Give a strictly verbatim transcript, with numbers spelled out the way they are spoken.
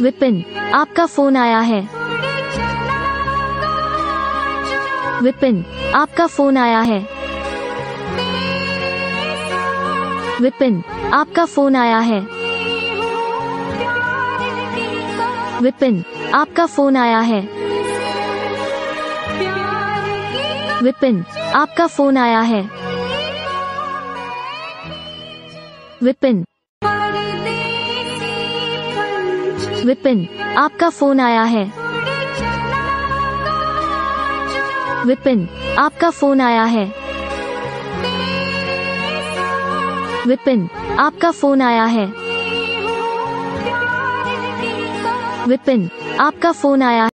विपिन, आपका फोन आया है। विपिन, आपका फोन आया है। विपिन, आपका फोन आया है। विपिन, आपका फोन आया है। विपिन, आपका फोन आया है। विपिन, विपिन, आपका फोन आया है। विपिन, आपका फोन आया है। विपिन, आपका फोन आया है। विपिन, आपका फोन आया